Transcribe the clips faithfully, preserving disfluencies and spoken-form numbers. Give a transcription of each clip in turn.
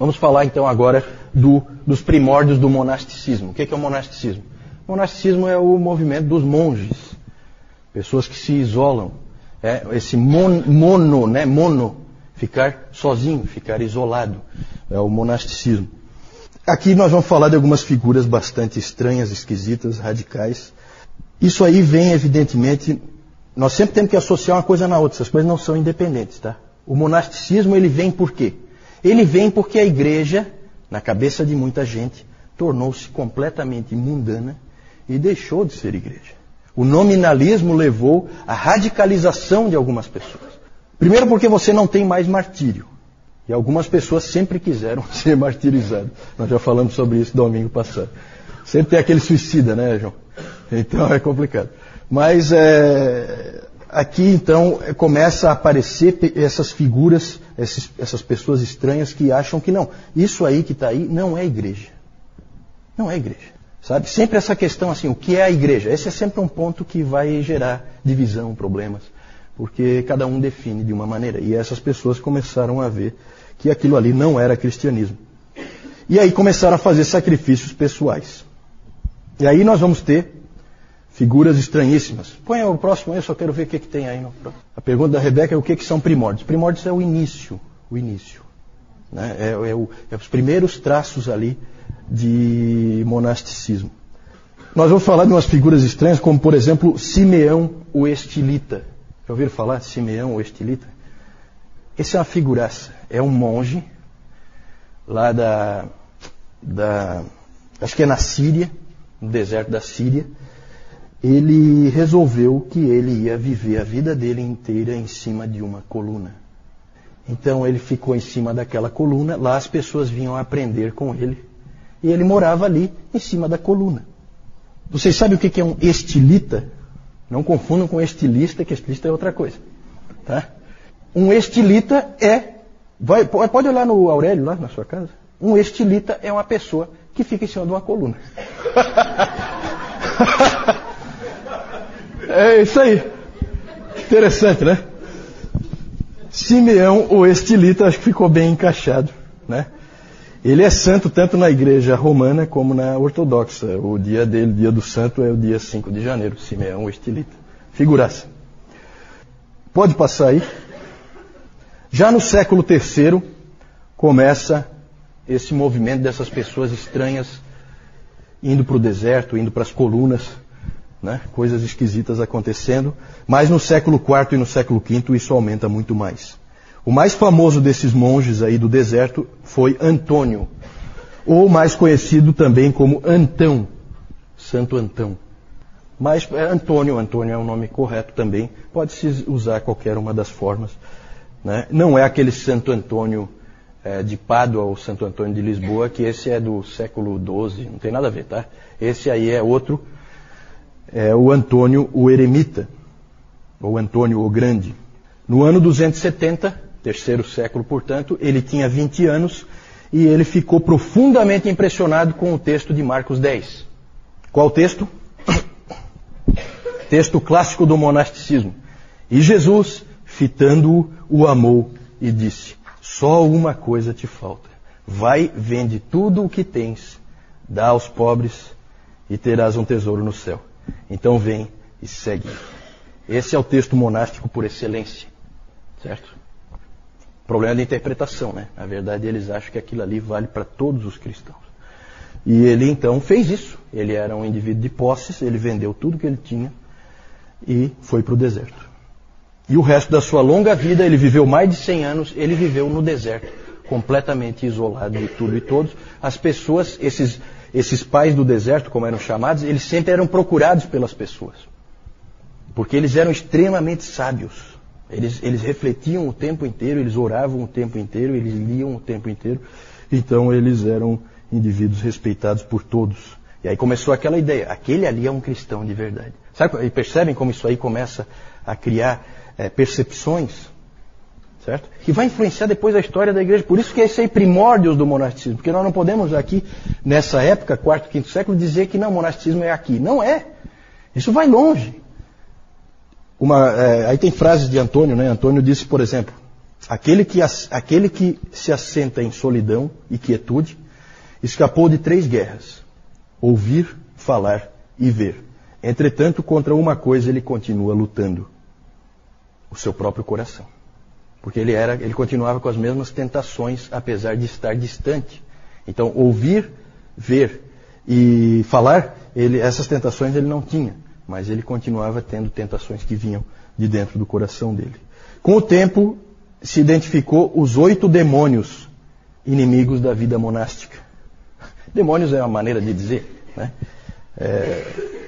Vamos falar então agora do, dos primórdios do monasticismo. O que é o monasticismo? O monasticismo é o movimento dos monges, pessoas que se isolam. É, esse mon, mono, né? Mono, ficar sozinho, ficar isolado. É o monasticismo. Aqui nós vamos falar de algumas figuras bastante estranhas, esquisitas, radicais. Isso aí vem, evidentemente, nós sempre temos que associar uma coisa na outra, essas coisas não são independentes, tá? O monasticismo, ele vem por quê? Ele vem porque a igreja, na cabeça de muita gente, tornou-se completamente mundana e deixou de ser igreja. O nominalismo levou à radicalização de algumas pessoas. Primeiro porque você não tem mais martírio. E algumas pessoas sempre quiseram ser martirizadas. Nós já falamos sobre isso domingo passado. Sempre tem aquele suicida, né, João? Então é complicado. Mas é, aqui, então, começa a aparecer essas figuras, esses, essas pessoas estranhas que acham que não. Isso aí que está aí não é igreja. Não é igreja. Sabe? Sempre essa questão assim, o que é a igreja? Esse é sempre um ponto que vai gerar divisão, problemas. Porque cada um define de uma maneira. E essas pessoas começaram a ver que aquilo ali não era cristianismo. E aí começaram a fazer sacrifícios pessoais. E aí nós vamos ter figuras estranhíssimas. Põe o próximo aí, eu só quero ver o que, que tem aí no próximo. A pergunta da Rebeca é o que, que são primórdios. Primórdios é o início. O início. Né? É, é, o, é os primeiros traços ali de monasticismo. Nós vamos falar de umas figuras estranhas, como por exemplo, Simeão o Estilita. Já ouviram falar de Simeão o Estilita? Esse é uma figuraça. É um monge lá da, da... acho que é na Síria, no deserto da Síria. Ele resolveu que ele ia viver a vida dele inteira em cima de uma coluna. Então ele ficou em cima daquela coluna, lá as pessoas vinham aprender com ele. E ele morava ali, em cima da coluna. Vocês sabem o que é um estilita? Não confundam com estilista, que estilista é outra coisa. Tá? Um estilita é... Vai, pode olhar no Aurélio, lá na sua casa. Um estilita é uma pessoa que fica em cima de uma coluna. É isso aí. Interessante, né? Simeão o Estilita, acho que ficou bem encaixado, né? Ele é santo tanto na igreja romana como na ortodoxa. O dia dele, o dia do santo, é o dia cinco de janeiro. Simeão o Estilita. Figuraça. Pode passar aí. Já no século terceiro, começa esse movimento dessas pessoas estranhas indo para o deserto, indo para as colunas, né? Coisas esquisitas acontecendo. Mas no século quarto e no século quinto isso aumenta muito mais. O mais famoso desses monges aí do deserto foi Antônio, ou mais conhecido também como Antão, Santo Antão. Mas é Antônio, Antônio é um nome correto também, pode-se usar qualquer uma das formas. Né? Não é aquele Santo Antônio é, de Pádua ou Santo Antônio de Lisboa, que esse é do século doze, não tem nada a ver, tá? Esse aí é outro, é o Antônio o Eremita, ou Antônio o Grande. No ano duzentos e setenta, terceiro século, portanto, ele tinha vinte anos e ele ficou profundamente impressionado com o texto de Marcos dez. Qual texto? Texto clássico do monasticismo. E Jesus, fitando-o, o amou e disse: só uma coisa te falta. Vai, vende tudo o que tens, dá aos pobres e terás um tesouro no céu. Então vem e segue. Esse é o texto monástico por excelência. Certo? Problema de interpretação, né? Na verdade, eles acham que aquilo ali vale para todos os cristãos. E ele, então, fez isso. Ele era um indivíduo de posses, ele vendeu tudo que ele tinha e foi para o deserto. E o resto da sua longa vida, ele viveu mais de cem anos, ele viveu no deserto, completamente isolado de tudo e todos. As pessoas, esses, esses pais do deserto, como eram chamados, eles sempre eram procurados pelas pessoas. Porque eles eram extremamente sábios. Eles, eles refletiam o tempo inteiro, eles oravam o tempo inteiro, eles liam o tempo inteiro. Então eles eram indivíduos respeitados por todos. E aí começou aquela ideia, aquele ali é um cristão de verdade. Sabe, percebem como isso aí começa a criar é, percepções? Certo? Que vai influenciar depois a história da igreja. Por isso que esse aí é primórdios do monasticismo. Porque nós não podemos aqui, nessa época, quarto, quinto século, dizer que não, o monasticismo é aqui. Não é. Isso vai longe. Uma, é, aí tem frases de Antônio, né? Antônio disse, por exemplo, Aquele que, aquele que se assenta em solidão e quietude escapou de três guerras: ouvir, falar e ver. Entretanto, contra uma coisa ele continua lutando: o seu próprio coração. Porque ele, era, ele continuava com as mesmas tentações, apesar de estar distante. Então, ouvir, ver e falar, ele, essas tentações ele não tinha. Mas ele continuava tendo tentações que vinham de dentro do coração dele. Com o tempo, se identificou os oito demônios inimigos da vida monástica. Demônios é uma maneira de dizer, né? É...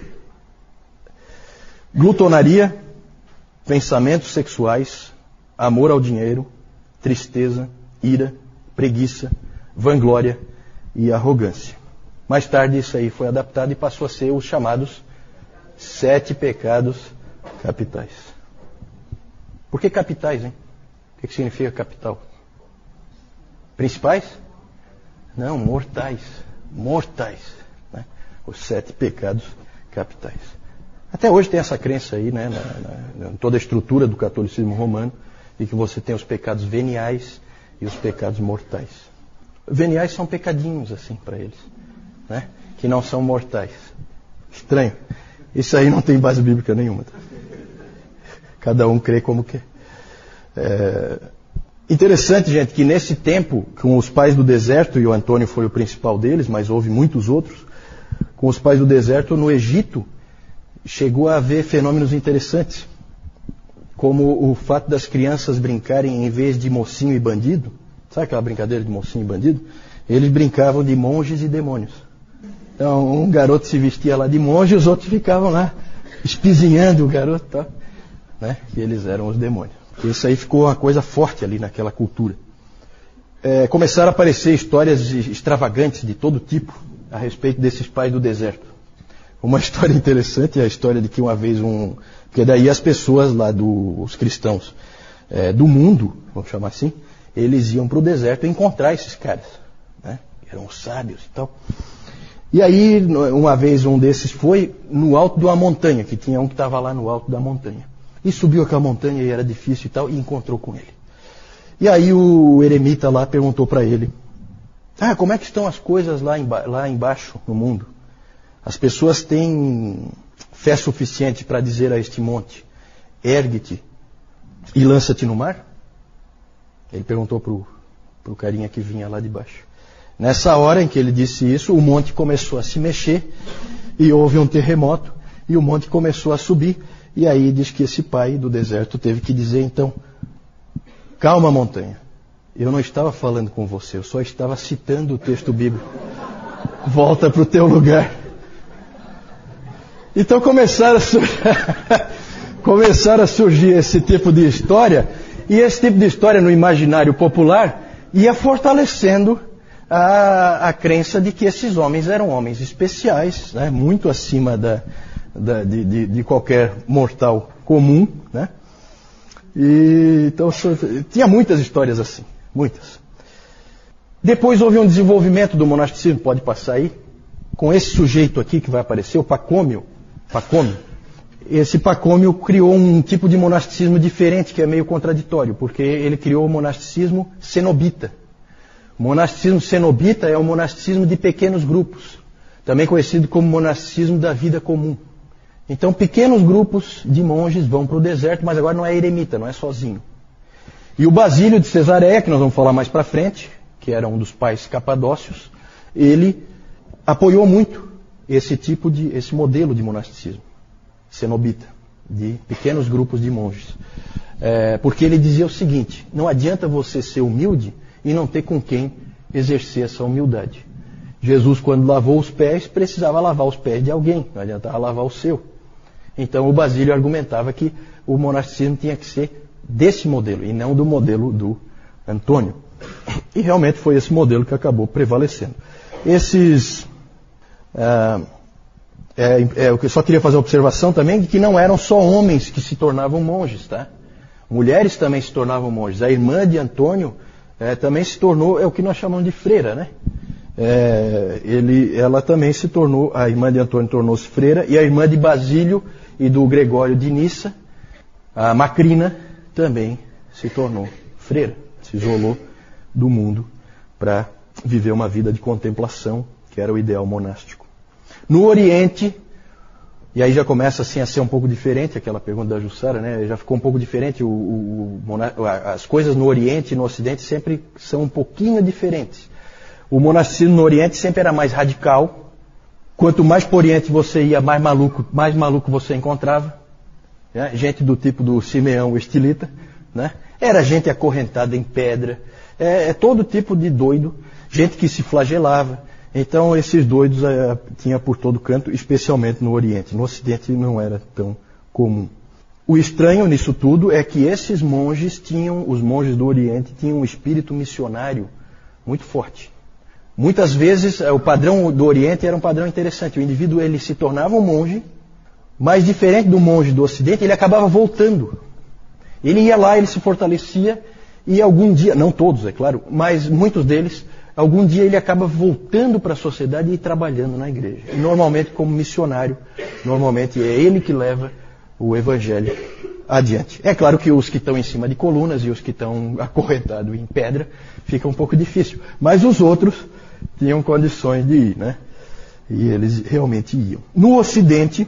Glutonaria, pensamentos sexuais, amor ao dinheiro, tristeza, ira, preguiça, vanglória e arrogância. Mais tarde isso aí foi adaptado e passou a ser os chamados sete pecados capitais. Por que capitais, hein? O que significa capital? Principais? Não, mortais. Mortais. Né? Os sete pecados capitais. Até hoje tem essa crença aí, né, na, na, em toda a estrutura do catolicismo romano, de que você tem os pecados veniais e os pecados mortais. Veniais são pecadinhos, assim, para eles, né, que não são mortais. Estranho. Isso aí não tem base bíblica nenhuma. Tá? Cada um crê como quer. É... Interessante, gente, que nesse tempo, com os pais do deserto, e o Antônio foi o principal deles, mas houve muitos outros, com os pais do deserto, no Egito, chegou a haver fenômenos interessantes, como o fato das crianças brincarem em vez de mocinho e bandido. Sabe aquela brincadeira de mocinho e bandido? Eles brincavam de monges e demônios. Então, um garoto se vestia lá de monge e os outros ficavam lá espizinhando o garoto, tá? Né? E eles eram os demônios. Isso aí ficou uma coisa forte ali naquela cultura. É, começaram a aparecer histórias extravagantes de todo tipo a respeito desses pais do deserto. Uma história interessante é a história de que uma vez um... Porque daí as pessoas lá, do, os cristãos é, do mundo, vamos chamar assim, eles iam para o deserto encontrar esses caras, né? Eram sábios e tal. E aí, uma vez um desses foi no alto de uma montanha, que tinha um que estava lá no alto da montanha. E subiu aquela montanha e era difícil e tal, e encontrou com ele. E aí o eremita lá perguntou para ele: ah, como é que estão as coisas lá, emba- lá embaixo no mundo? As pessoas têm fé suficiente para dizer a este monte: ergue-te e lança-te no mar? Ele perguntou para o carinha que vinha lá de baixo. Nessa hora em que ele disse isso, o monte começou a se mexer e houve um terremoto e o monte começou a subir. E aí diz que esse pai do deserto teve que dizer então: calma, montanha, eu não estava falando com você, eu só estava citando o texto bíblico. Volta para o teu lugar. Então começaram a, surgir, começaram a surgir esse tipo de história, e esse tipo de história no imaginário popular ia fortalecendo a, a crença de que esses homens eram homens especiais, né, muito acima da, da, de, de, de qualquer mortal comum. Né? E, então tinha muitas histórias assim, muitas. Depois houve um desenvolvimento do monasticismo, pode passar aí, com esse sujeito aqui que vai aparecer, o Pacômio. Pacômio. Esse Pacômio criou um tipo de monasticismo diferente, que é meio contraditório, porque ele criou o monasticismo cenobita. O monasticismo cenobita é o monasticismo de pequenos grupos, também conhecido como monasticismo da vida comum. Então, pequenos grupos de monges vão para o deserto, mas agora não é eremita, não é sozinho. E o Basílio de Cesareia, que nós vamos falar mais para frente, que era um dos pais capadócios, ele apoiou muito esse tipo de, esse modelo de monasticismo cenobita, de pequenos grupos de monges. É, porque ele dizia o seguinte: não adianta você ser humilde e não ter com quem exercer essa humildade. Jesus, quando lavou os pés, precisava lavar os pés de alguém, não adiantava lavar o seu. Então o Basílio argumentava que o monasticismo tinha que ser desse modelo, e não do modelo do Antônio. E realmente foi esse modelo que acabou prevalecendo. Esses... Ah, é, é, eu só queria fazer uma observação também de que não eram só homens que se tornavam monges, tá? Mulheres também se tornavam monges. A irmã de Antônio é, também se tornou, é o que nós chamamos de freira, né? É, ele, ela também se tornou, a irmã de Antônio tornou-se freira, e a irmã de Basílio e do Gregório de Nissa, a Macrina, também se tornou freira, se isolou do mundo para viver uma vida de contemplação, que era o ideal monástico. No Oriente, e aí já começa assim a ser um pouco diferente, aquela pergunta da Jussara, né? Já ficou um pouco diferente, o, o, o, as coisas no Oriente e no Ocidente sempre são um pouquinho diferentes. O monasticismo no Oriente sempre era mais radical. Quanto mais para o Oriente você ia, mais maluco, mais maluco você encontrava. Né? Gente do tipo do Simeão, o estilita, né? Era gente acorrentada em pedra, é, é todo tipo de doido, gente que se flagelava. Então esses doidos é, tinha por todo canto, especialmente no Oriente. No Ocidente não era tão comum. O estranho nisso tudo é que esses monges tinham, os monges do Oriente tinham um espírito missionário muito forte. Muitas vezes o padrão do Oriente era um padrão interessante. O indivíduo ele se tornava um monge, mas diferente do monge do Ocidente, ele acabava voltando. Ele ia lá, ele se fortalecia e algum dia, não todos é claro, mas muitos deles, algum dia ele acaba voltando para a sociedade e trabalhando na igreja. E normalmente como missionário, normalmente é ele que leva o evangelho adiante. É claro que os que estão em cima de colunas e os que estão acorrentados em pedra, fica um pouco difícil. Mas os outros tinham condições de ir, né? E eles realmente iam. No Ocidente,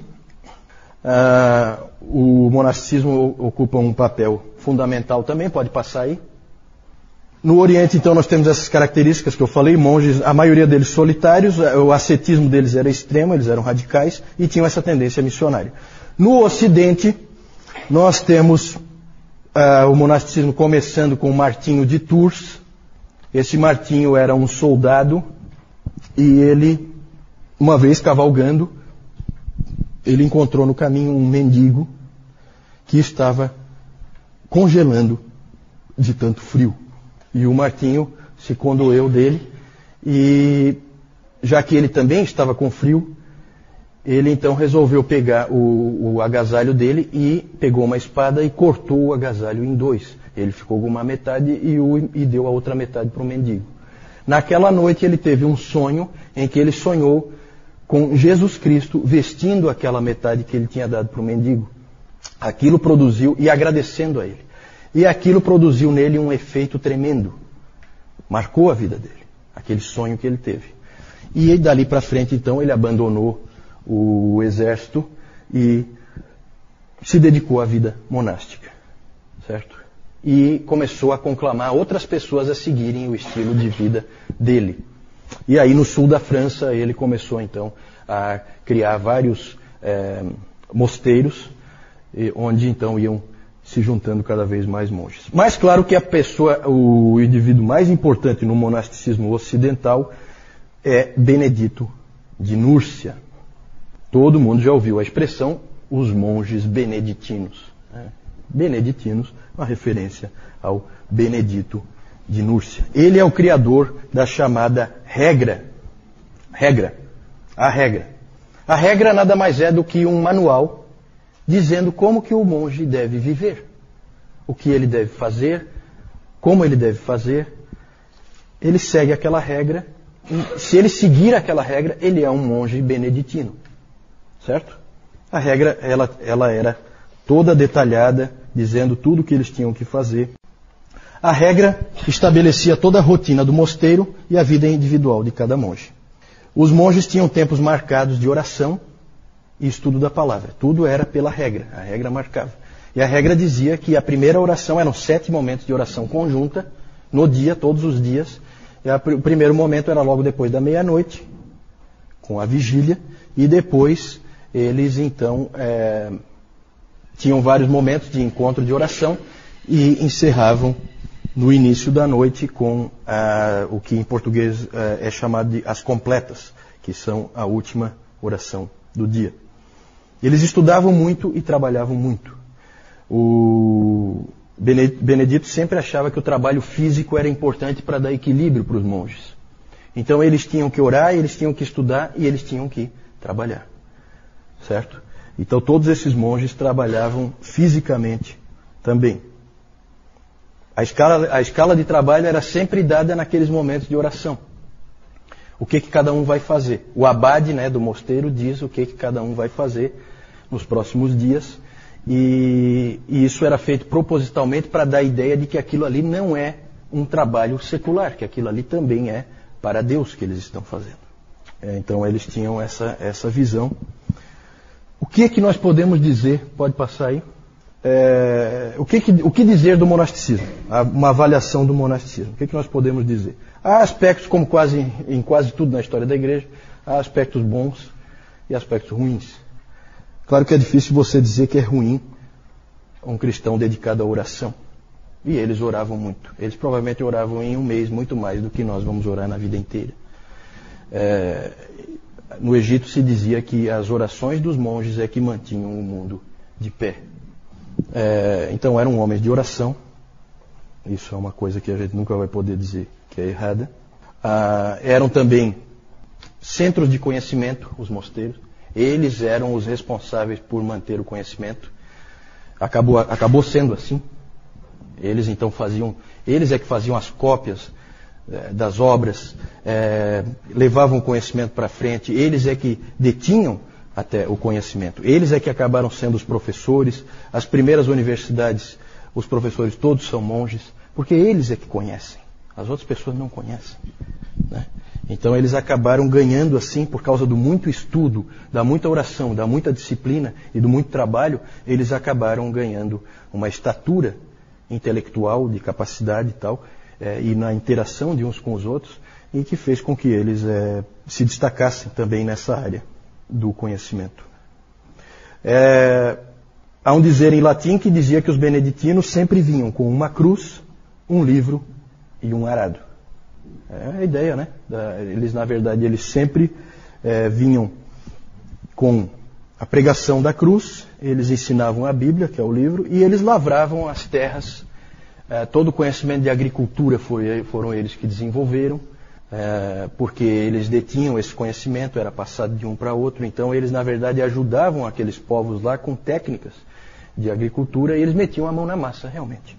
ah, o monasticismo ocupa um papel fundamental também, pode passar aí. No Oriente, então, nós temos essas características que eu falei, monges, a maioria deles solitários, o ascetismo deles era extremo, eles eram radicais e tinham essa tendência missionária. No Ocidente, nós temos uh, o monasticismo começando com Martinho de Tours. Esse Martinho era um soldado e ele, uma vez cavalgando, ele encontrou no caminho um mendigo que estava congelando de tanto frio. E o Martinho se condoeu dele e, já que ele também estava com frio, ele então resolveu pegar o, o agasalho dele e pegou uma espada e cortou o agasalho em dois. Ele ficou com uma metade e, o, e deu a outra metade para o mendigo. Naquela noite ele teve um sonho em que ele sonhou com Jesus Cristo vestindo aquela metade que ele tinha dado para o mendigo. Aquilo produziu, e agradecendo a ele. E aquilo produziu nele um efeito tremendo. Marcou a vida dele, aquele sonho que ele teve. E dali para frente então ele abandonou o exército e se dedicou à vida monástica, certo? E começou a conclamar outras pessoas a seguirem o estilo de vida dele. E aí no sul da França ele começou então a criar vários é, mosteiros, onde então iam se juntando cada vez mais monges. Mas claro que a pessoa, o indivíduo mais importante no monasticismo ocidental é Benedito de Núrcia. Todo mundo já ouviu a expressão os monges beneditinos. Né? Beneditinos, uma referência ao Benedito de Núrcia. Ele é o criador da chamada regra. Regra. A regra. A regra nada mais é do que um manual dizendo como que o monge deve viver. O que ele deve fazer, como ele deve fazer. Ele segue aquela regra. Se ele seguir aquela regra, ele é um monge beneditino. Certo? A regra, ela, ela era toda detalhada, dizendo tudo o que eles tinham que fazer. A regra estabelecia toda a rotina do mosteiro e a vida individual de cada monge. Os monges tinham tempos marcados de oração e estudo da palavra. Tudo era pela regra, a regra marcava. E a regra dizia que a primeira oração eram sete momentos de oração conjunta, no dia, todos os dias. E a, o primeiro momento era logo depois da meia-noite, com a vigília, e depois eles então é, tinham vários momentos de encontro de oração e encerravam no início da noite com ah, o que em português ah, é chamado de as completas, que são a última oração do dia. Eles estudavam muito e trabalhavam muito. O Benedito sempre achava que o trabalho físico era importante para dar equilíbrio para os monges. Então eles tinham que orar, eles tinham que estudar e eles tinham que trabalhar. Certo? Então todos esses monges trabalhavam fisicamente também. A escala, a escala de trabalho era sempre dada naqueles momentos de oração. O que, que cada um vai fazer? O abade, né, do mosteiro diz o que, que cada um vai fazer nos próximos dias. E, e isso era feito propositalmente para dar a ideia de que aquilo ali não é um trabalho secular, que aquilo ali também é para Deus que eles estão fazendo. É, então eles tinham essa, essa visão. O que é que nós podemos dizer? Pode passar aí. É, o, que, que, o que dizer do monasticismo? Uma avaliação do monasticismo. O que, que nós podemos dizer? Há aspectos, como quase em quase tudo na história da igreja, há aspectos bons e aspectos ruins. Claro que é difícil você dizer que é ruim um cristão dedicado à oração. E eles oravam muito. Eles provavelmente oravam em um mês muito mais do que nós vamos orar na vida inteira. É, no Egito se dizia que as orações dos monges é que mantinham o mundo de pé. É, então eram homens de oração. Isso é uma coisa que a gente nunca vai poder dizer que é errada. Ah, eram também centros de conhecimento, os mosteiros. Eles eram os responsáveis por manter o conhecimento. Acabou, acabou sendo assim. Eles então faziam, eles é que faziam as cópias eh, das obras, eh, levavam o conhecimento para frente, eles é que detinham até o conhecimento. Eles é que acabaram sendo os professores. As primeiras universidades, os professores todos são monges, porque eles é que conhecem. As outras pessoas não conhecem, né? Então eles acabaram ganhando assim, por causa do muito estudo, da muita oração, da muita disciplina e do muito trabalho, eles acabaram ganhando uma estatura intelectual, de capacidade e tal, é, e na interação de uns com os outros, e que fez com que eles é, se destacassem também nessa área do conhecimento. É, há um dizer em latim que dizia que os beneditinos sempre vinham com uma cruz, um livro e um arado. É a ideia, né? Eles, na verdade, eles sempre é, vinham com a pregação da cruz, eles ensinavam a Bíblia, que é o livro, e eles lavravam as terras. É, todo o conhecimento de agricultura foi, foram eles que desenvolveram, é, porque eles detinham esse conhecimento, era passado de um para outro, então eles, na verdade, ajudavam aqueles povos lá com técnicas de agricultura e eles metiam a mão na massa, realmente.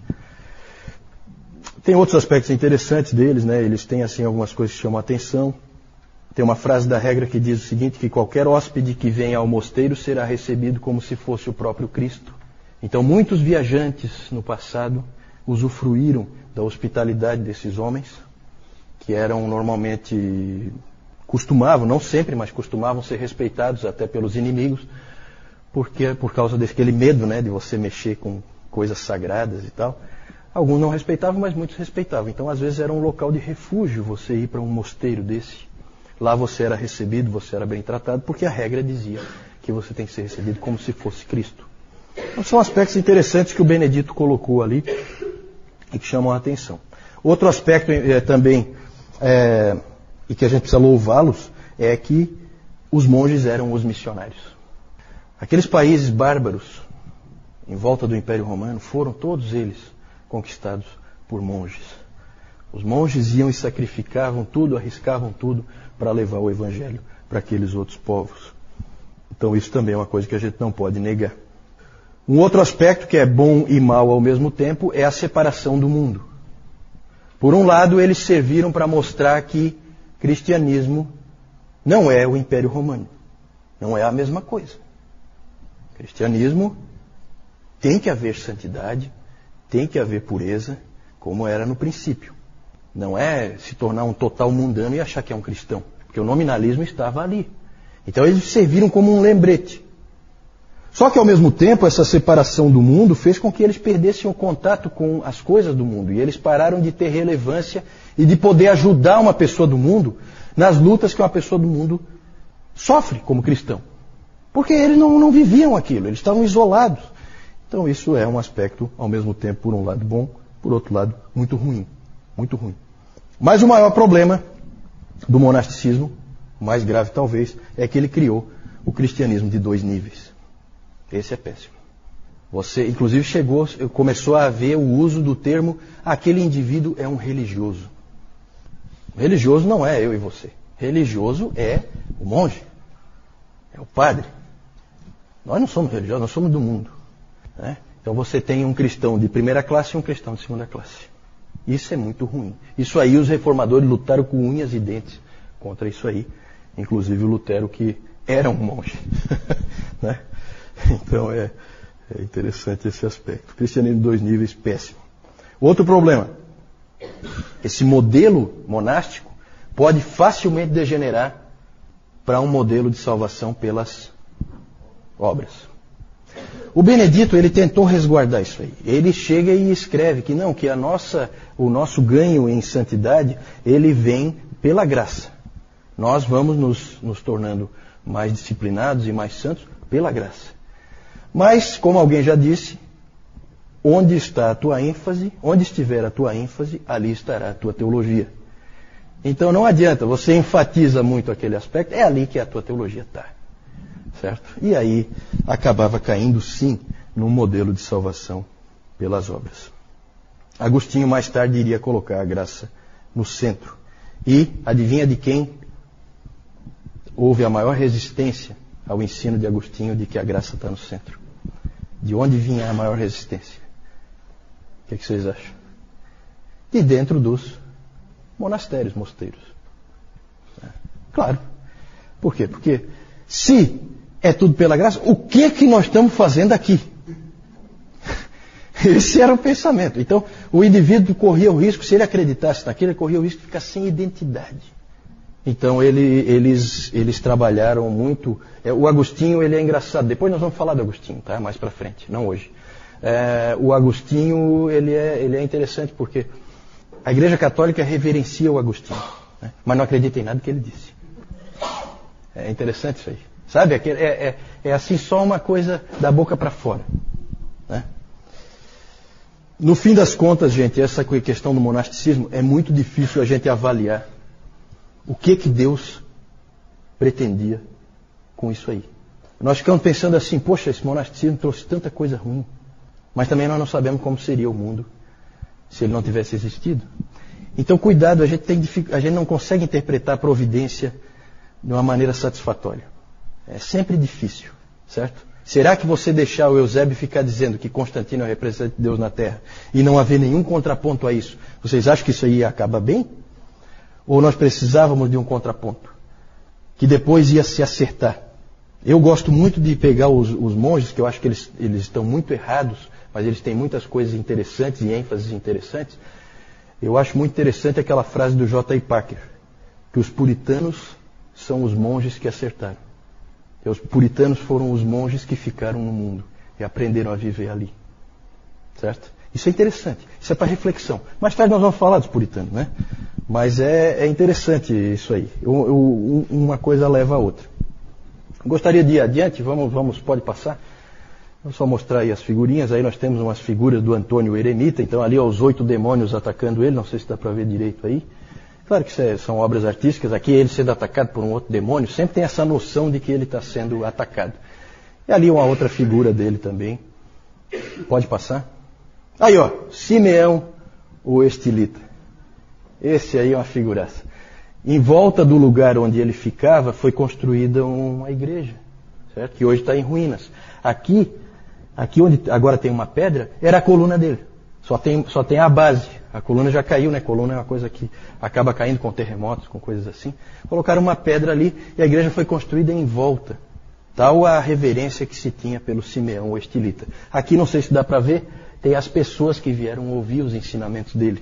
Tem outros aspectos interessantes deles, né? Eles têm assim algumas coisas que chamam a atenção. Tem uma frase da regra que diz o seguinte, que qualquer hóspede que venha ao mosteiro será recebido como se fosse o próprio Cristo. Então muitos viajantes no passado usufruíram da hospitalidade desses homens, que eram normalmente, costumavam, não sempre, mas costumavam ser respeitados até pelos inimigos, porque por causa daquele medo, né, de você mexer com coisas sagradas e tal. Alguns não respeitavam, mas muitos respeitavam. Então, às vezes, era um local de refúgio você ir para um mosteiro desse. Lá você era recebido, você era bem tratado, porque a regra dizia que você tem que ser recebido como se fosse Cristo. Então, são aspectos interessantes que o Benedito colocou ali e que chamam a atenção. Outro aspecto é, também, é, e que a gente precisa louvá-los, é que os monges eram os missionários. Aqueles países bárbaros em volta do Império Romano foram todos eles conquistados por monges. Os monges iam e sacrificavam tudo, arriscavam tudo para levar o Evangelho para aqueles outros povos. Então isso também é uma coisa que a gente não pode negar. Um outro aspecto que é bom e mau ao mesmo tempo é a separação do mundo. Por um lado, eles serviram para mostrar que cristianismo não é o Império Romano. Não é a mesma coisa. Cristianismo tem que haver santidade, tem que haver pureza, como era no princípio. Não é se tornar um total mundano e achar que é um cristão, porque o nominalismo estava ali. Então eles serviram como um lembrete. Só que ao mesmo tempo essa separação do mundo fez com que eles perdessem o contato com as coisas do mundo. E eles pararam de ter relevância e de poder ajudar uma pessoa do mundo nas lutas que uma pessoa do mundo sofre como cristão. Porque eles não, não viviam aquilo, eles estavam isolados. Então isso é um aspecto, ao mesmo tempo, por um lado bom, por outro lado, muito ruim. Muito ruim. Mas o maior problema do monasticismo, o mais grave talvez, é que ele criou o cristianismo de dois níveis. Esse é péssimo. Você, inclusive, chegou, começou a haver o uso do termo, aquele indivíduo é um religioso. O religioso não é eu e você. Religioso é o monge, é o padre. Nós não somos religiosos, nós somos do mundo. Né? Então você tem um cristão de primeira classe e um cristão de segunda classe. Isso é muito ruim. Isso aí os reformadores lutaram com unhas e dentes contra isso aí. Inclusive o Lutero, que era um monge. Né? Então é, É interessante esse aspecto. Cristianismo dois níveis, péssimo. Outro problema. Esse modelo monástico pode facilmente degenerar para um modelo de salvação pelas obras. O Benedito, ele tentou resguardar isso aí. Ele chega e escreve que não, que a nossa, o nosso ganho em santidade, ele vem pela graça. Nós vamos nos, nos tornando mais disciplinados e mais santos pela graça. Mas, como alguém já disse, onde está a tua ênfase, onde estiver a tua ênfase, ali estará a tua teologia. Então não adianta, você enfatiza muito aquele aspecto, é ali que a tua teologia está. Certo? E aí acabava caindo sim num modelo de salvação pelas obras. Agostinho mais tarde iria colocar a graça no centro. E adivinha de quem houve a maior resistência ao ensino de Agostinho de que a graça está no centro? De onde vinha a maior resistência? O que, é que vocês acham? De dentro dos monastérios, mosteiros. Claro. Por quê? Porque se é tudo pela graça, o que é que nós estamos fazendo aqui? Esse era o pensamento. Então, o indivíduo corria o risco, se ele acreditasse naquilo, ele corria o risco de ficar sem identidade. Então, ele, eles, eles trabalharam muito. É, o Agostinho, ele é engraçado. Depois nós vamos falar do Agostinho, tá? Mais para frente, não hoje. É, o Agostinho, ele é, ele é interessante porque a Igreja Católica reverencia o Agostinho, né? Mas não acredita em nada que ele disse. É interessante isso aí. Sabe? É, é, é assim só uma coisa da boca para fora. Né? No fim das contas, gente, essa questão do monasticismo é muito difícil a gente avaliar o que que Deus pretendia com isso aí. Nós ficamos pensando assim, poxa, esse monasticismo trouxe tanta coisa ruim, mas também nós não sabemos como seria o mundo se ele não tivesse existido. Então, cuidado, a gente, tem, a gente não consegue interpretar a providência de uma maneira satisfatória. É sempre difícil, certo? Será que você deixar o Eusébio ficar dizendo que Constantino é o representante de Deus na Terra e não haver nenhum contraponto a isso, vocês acham que isso aí acaba bem? Ou nós precisávamos de um contraponto que depois ia se acertar? Eu gosto muito de pegar os, os monges, que eu acho que eles, eles estão muito errados, mas eles têm muitas coisas interessantes e ênfases interessantes. Eu acho muito interessante aquela frase do J I Packer, que os puritanos são os monges que acertaram. E os puritanos foram os monges que ficaram no mundo e aprenderam a viver ali. Certo? Isso é interessante. Isso é para reflexão. Mais tarde nós vamos falar dos puritanos, né? Mas é, é interessante isso aí. Eu, eu, uma coisa leva a outra. Gostaria de ir adiante. Vamos, vamos, pode passar. Vou só mostrar aí as figurinhas. Aí nós temos umas figuras do Antônio Eremita. Então ali ó, os oito demônios atacando ele. Não sei se dá para ver direito aí. Claro que isso é, são obras artísticas. Aqui ele sendo atacado por um outro demônio. Sempre tem essa noção de que ele está sendo atacado. E ali uma outra figura dele também. Pode passar? Aí ó, Simeão o Estilita. Esse aí é uma figuraça. Em volta do lugar onde ele ficava foi construída uma igreja, certo? Que hoje está em ruínas. Aqui, aqui onde agora tem uma pedra, era a coluna dele. Só tem, só tem a base. A coluna já caiu, né? A coluna é uma coisa que acaba caindo com terremotos, com coisas assim. Colocaram uma pedra ali e a igreja foi construída em volta. Tal a reverência que se tinha pelo Simeão o Estilita. Aqui, não sei se dá para ver, tem as pessoas que vieram ouvir os ensinamentos dele.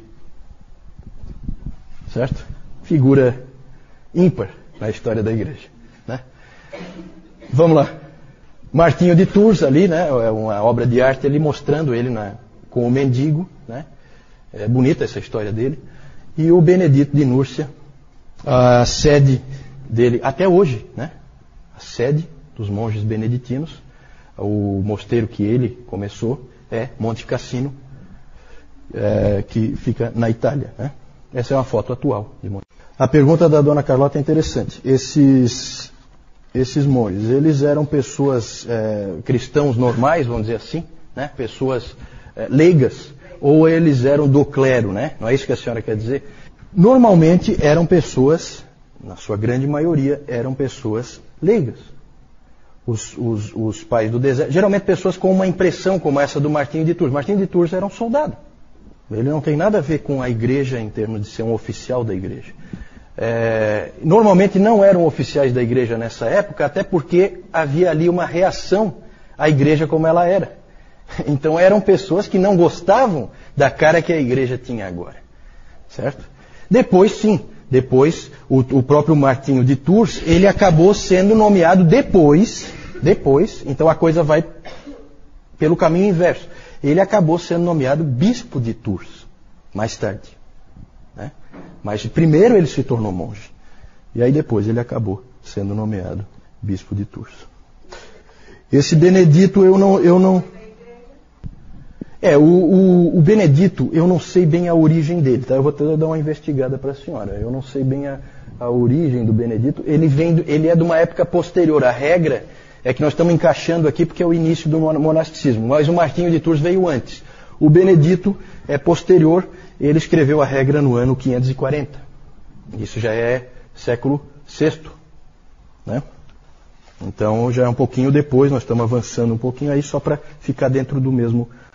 Certo? Figura ímpar na história da igreja. Né? Vamos lá. Martinho de Tours ali, né? É uma obra de arte ali mostrando ele na, com o mendigo. Né? É bonita essa história dele. E o Benedito de Núrcia, a sede dele, até hoje, né? A sede dos monges beneditinos, o mosteiro que ele começou é Monte Cassino, é, que fica na Itália. Né? Essa é uma foto atual de Monte. A pergunta da dona Carlota é interessante. Esses, esses monges, eles eram pessoas é, cristãos normais, vamos dizer assim, né? Pessoas é, leigas, ou eles eram do clero, né? Não é isso que a senhora quer dizer? Normalmente eram pessoas, na sua grande maioria, eram pessoas leigas. Os, os, os pais do deserto, geralmente pessoas com uma impressão como essa do Martinho de Tours. Martinho de Tours era um soldado. Ele não tem nada a ver com a igreja em termos de ser um oficial da igreja. É, normalmente não eram oficiais da igreja nessa época, até porque havia ali uma reação à igreja como ela era. Então eram pessoas que não gostavam da cara que a igreja tinha agora. Certo? Depois, sim, depois o, o próprio Martinho de Tours, ele acabou sendo nomeado depois, depois, então a coisa vai pelo caminho inverso. Ele acabou sendo nomeado bispo de Tours, mais tarde. Né? Mas primeiro ele se tornou monge. E aí depois ele acabou sendo nomeado bispo de Tours. Esse Benedito eu não... Eu não é, o, o, o Benedito, eu não sei bem a origem dele, tá? Eu vou ter, dar uma investigada para a senhora. Eu não sei bem a, a origem do Benedito. Ele, vem do, ele é de uma época posterior. A regra é que nós estamos encaixando aqui porque é o início do monasticismo. Mas o Martinho de Tours veio antes. O Benedito é posterior. Ele escreveu a regra no ano quinhentos e quarenta. Isso já é século sexto. Né? Então já é um pouquinho depois, nós estamos avançando um pouquinho aí só para ficar dentro do mesmo